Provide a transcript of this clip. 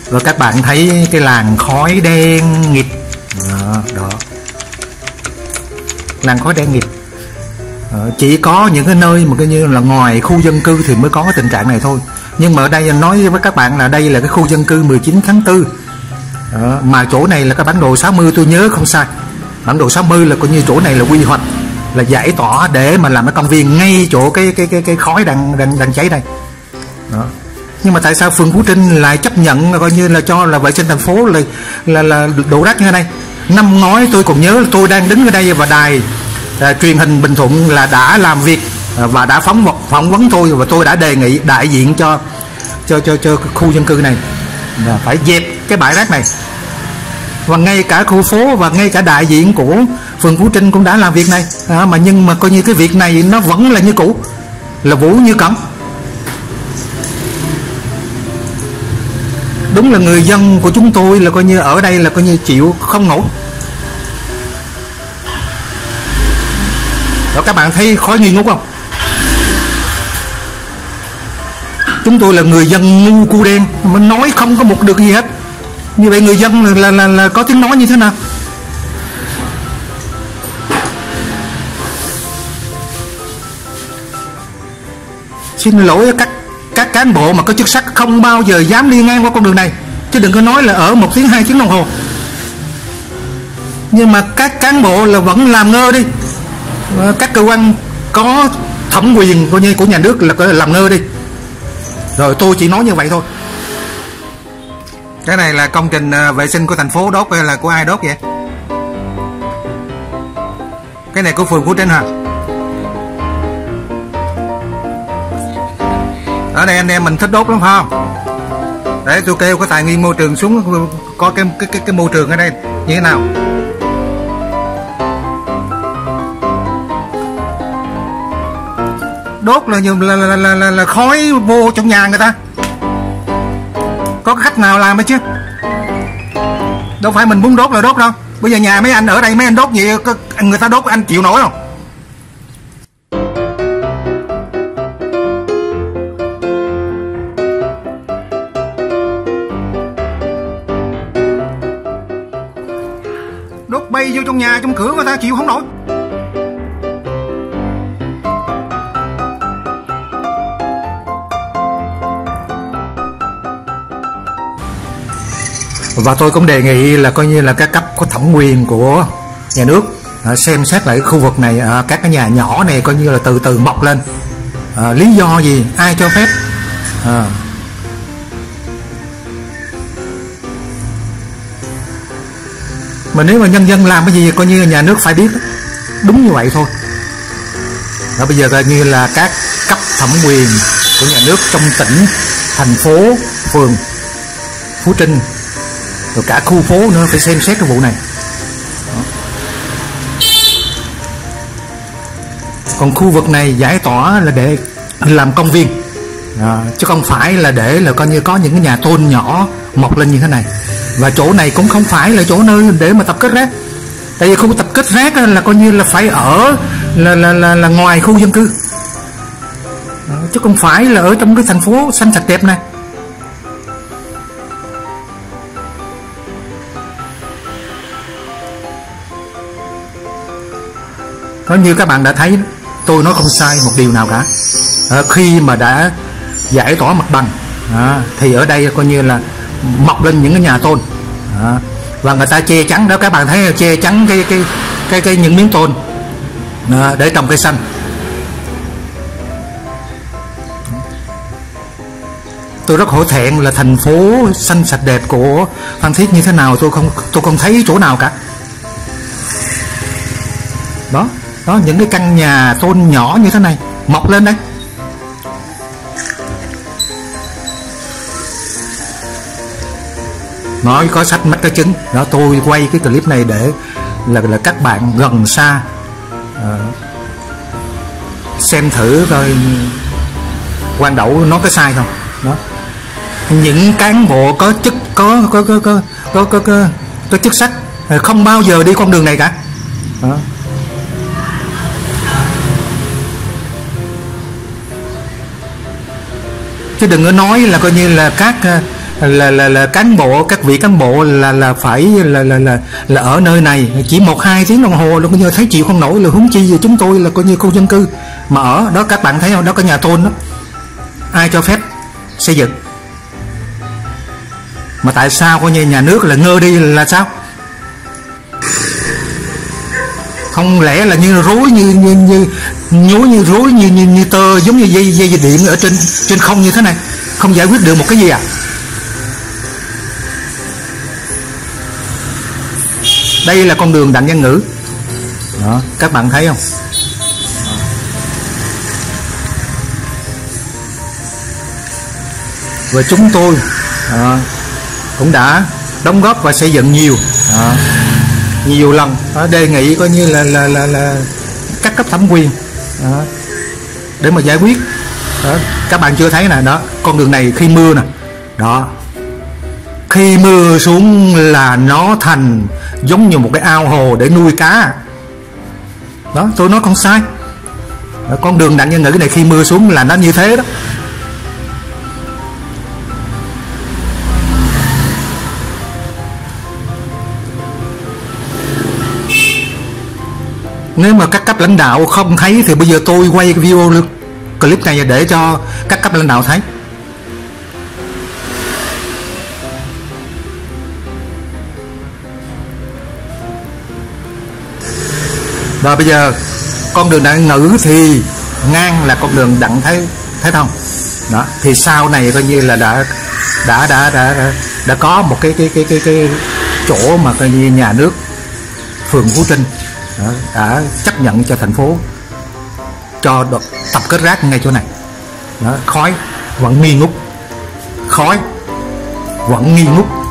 Và các bạn thấy cái làn khói đen nghịt đó, làn khói đen nghịt. Chỉ có những cái nơi mà coi như là ngoài khu dân cư thì mới có cái tình trạng này thôi. Nhưng mà ở đây nói với các bạn là đây là cái khu dân cư 19 tháng 4. Mà chỗ này là cái bản đồ 60 tôi nhớ không sai. Bản đồ 60 là coi như chỗ này là quy hoạch, là giải tỏa để mà làm cái công viên ngay chỗ cái khói đang cháy đây. Đó. Nhưng mà tại sao phường Phú Trinh lại chấp nhận coi như là cho là vệ sinh thành phố là đổ rác như thế này? Năm ngoái tôi còn nhớ tôi đang đứng ở đây và đài truyền hình Bình Thuận là đã làm việc và đã phỏng vấn tôi, và tôi đã đề nghị đại diện cho khu dân cư này là phải dẹp cái bãi rác này. Và ngay cả khu phố và ngay cả đại diện của phường Phú Trinh cũng đã làm việc này mà nhưng mà coi như cái việc này nó vẫn là như cũ, là vũ như cẩn. Đúng là người dân của chúng tôi là coi như ở đây là coi như chịu không nổi. Đó, các bạn thấy khói nghi ngút không? Chúng tôi là người dân ngu cu đen mà nói không có một được gì hết. Như vậy người dân là có tiếng nói như thế nào? Xin lỗi các cán bộ mà có chức sắc không bao giờ dám đi ngang qua con đường này, chứ đừng có nói là ở 1 tiếng 2 tiếng đồng hồ. Nhưng mà các cán bộ là vẫn làm ngơ đi. Các cơ quan có thẩm quyền coi như của nhà nước là làm ngơ đi. Rồi tôi chỉ nói như vậy thôi. Cái này là công trình vệ sinh của thành phố đốt hay là của ai đốt vậy? Cái này của phường Phú Trinh hả? Ở đây anh em mình thích đốt lắm phải không? Để tôi kêu cái tài nguyên môi trường xuống coi cái môi trường ở đây như thế nào. Đốt là khói vô trong nhà người ta. Có khách nào làm hết chứ? Đâu phải mình muốn đốt là đốt đâu. Bây giờ nhà mấy anh ở đây mấy anh đốt gì người ta đốt anh chịu nổi không? Đốt bay vô trong nhà trong cửa người ta chịu không nổi. Và tôi cũng đề nghị là coi như là các cấp có thẩm quyền của nhà nước xem xét lại khu vực này, các cái nhà nhỏ này coi như là từ từ mọc lên. Lý do gì, ai cho phép? Mà nếu mà nhân dân làm cái gì coi như nhà nước phải biết, đúng như vậy thôi. Đó, bây giờ coi như là các cấp thẩm quyền của nhà nước trong tỉnh, thành phố, phường Phú Trinh rồi cả khu phố nữa phải xem xét cái vụ này. Đó. Còn khu vực này giải tỏa là để làm công viên, chứ không phải là để là coi như có những cái nhà tôn nhỏ mọc lên như thế này. Và chỗ này cũng không phải là chỗ nơi để mà tập kết rác. Tại vì khu tập kết rác là coi như là phải ở là ngoài khu dân cư. Đó, chứ không phải là ở trong cái thành phố xanh sạch đẹp này. Có như các bạn đã thấy, tôi nói không sai một điều nào cả. Khi mà đã giải tỏa mặt bằng thì ở đây coi như là mọc lên những cái nhà tôn, và người ta che chắn đó, các bạn thấy che chắn cái những miếng tôn để trồng cây xanh. Tôi rất hổ thẹn là thành phố xanh sạch đẹp của Phan Thiết như thế nào tôi không thấy chỗ nào cả. Đó, những cái căn nhà tôn nhỏ như thế này mọc lên đấy. Nói có sách mách có chứng. Đó, tôi quay cái clip này để là các bạn gần xa xem thử coi Quang Đậu nói có sai không. Đó, những cán bộ có chức có chức sắc không bao giờ đi con đường này cả. Đó. Chứ đừng có nói là coi như là các là cán bộ, các vị cán bộ là phải là ở nơi này chỉ 1-2 tiếng đồng hồ là coi như thấy chịu không nổi, là huống chi về chúng tôi là coi như khu dân cư mà ở đó. Các bạn thấy không, đó có nhà tôn đó, ai cho phép xây dựng? Mà tại sao coi như nhà nước là ngơ đi là sao? Không lẽ là như rối như rối như tơ, giống như dây điện ở trên không như thế này, không giải quyết được một cái gì à? Đây là con đường Đặng Văn Ngữ đó, các bạn thấy không? Và chúng tôi cũng đã đóng góp và xây dựng nhiều lần, đề nghị coi như là các cấp thẩm quyền để mà giải quyết đó. Các bạn chưa thấy nè, đó con đường này khi mưa nè, đó khi mưa xuống là nó thành giống như một cái ao hồ để nuôi cá đó. Tôi nói không sai đó, con đường Đặng Văn Ngữ này khi mưa xuống là nó như thế đó. Nếu mà các cấp lãnh đạo không thấy thì bây giờ tôi quay cái video clip này để cho các cấp lãnh đạo thấy. Rồi bây giờ con đường Đặng Văn Ngữ thì ngang là con đường Đặng Thái Thông đó, thì sau này coi như là đã có một cái chỗ mà coi như nhà nước phường Phú Trinh đó, đã chấp nhận cho thành phố cho tập kết rác ngay chỗ này đó. Khói vẫn nghi ngút, khói vẫn nghi ngút.